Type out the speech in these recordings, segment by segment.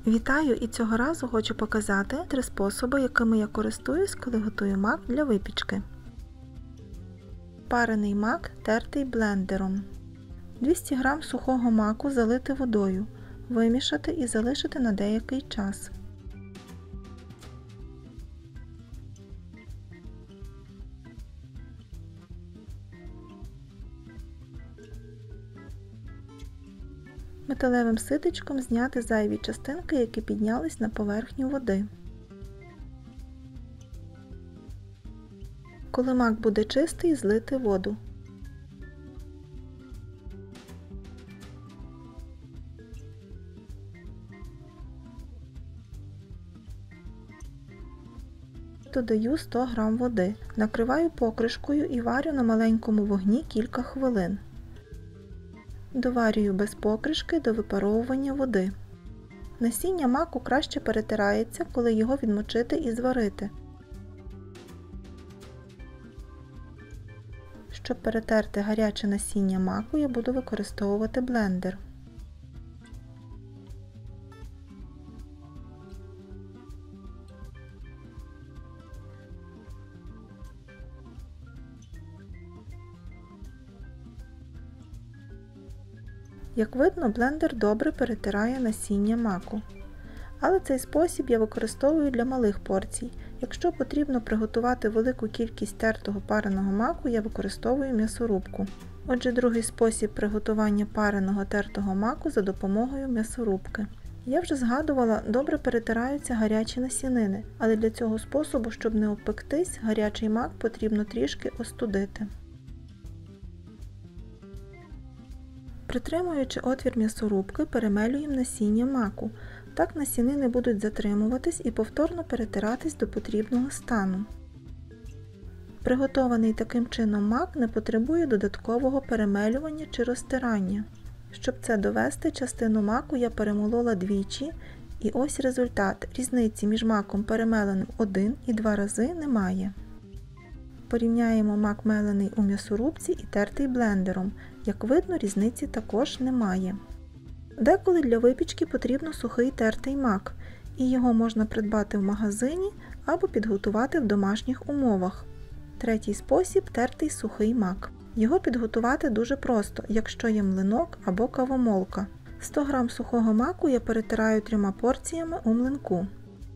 Вітаю! І цього разу хочу показати 3 способи, якими я користуюсь, коли готую мак для випічки. Парений мак, тертий блендером. 200 г сухого маку залити водою, вимішати і залишити на деякий час. Металевим ситечком зняти зайві частинки, які піднялись на поверхню води. Коли мак буде чистий, злити воду. Додаю 100 г води, накриваю покришкою і варю на маленькому вогні кілька хвилин. Доварюю без покришки до випаровування води. Насіння маку краще перетирається, коли його відмочити і зварити. Щоб перетерти гаряче насіння маку, я буду використовувати блендер. Як видно, блендер добре перетирає насіння маку. Але цей спосіб я використовую для малих порцій. Якщо потрібно приготувати велику кількість тертого пареного маку, я використовую м'ясорубку. Отже, другий спосіб приготування пареного тертого маку за допомогою м'ясорубки. Я вже згадувала, добре перетираються гарячі насінини, але для цього способу, щоб не обпектись, гарячий мак потрібно трішки остудити. Притримуючи отвір м'ясорубки, перемелюємо насіння маку. Так насінини будуть затримуватись і повторно перетиратись до потрібного стану. Приготований таким чином мак не потребує додаткового перемелювання чи розтирання. Щоб це довести, частину маку я перемолола двічі, і ось результат. Різниці між маком перемеленим 1 і 2 рази немає. Порівняємо мак мелений у м'ясорубці і тертий блендером. Як видно, різниці також немає. Деколи для випічки потрібно сухий тертий мак, і його можна придбати в магазині або підготувати в домашніх умовах. Третій спосіб – тертий сухий мак. Його підготувати дуже просто, якщо є млинок або кавомолка. 100 г сухого маку я перетираю 3 порціями у млинку.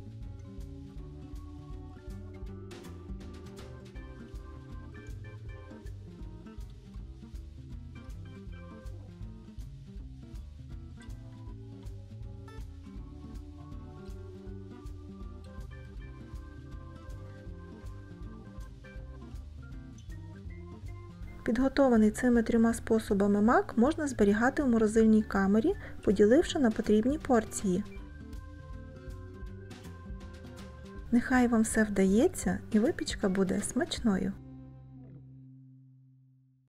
Підготований цими 3 способами мак можна зберігати в морозильній камері, поділивши на потрібні порції. Нехай вам все вдається і випічка буде смачною!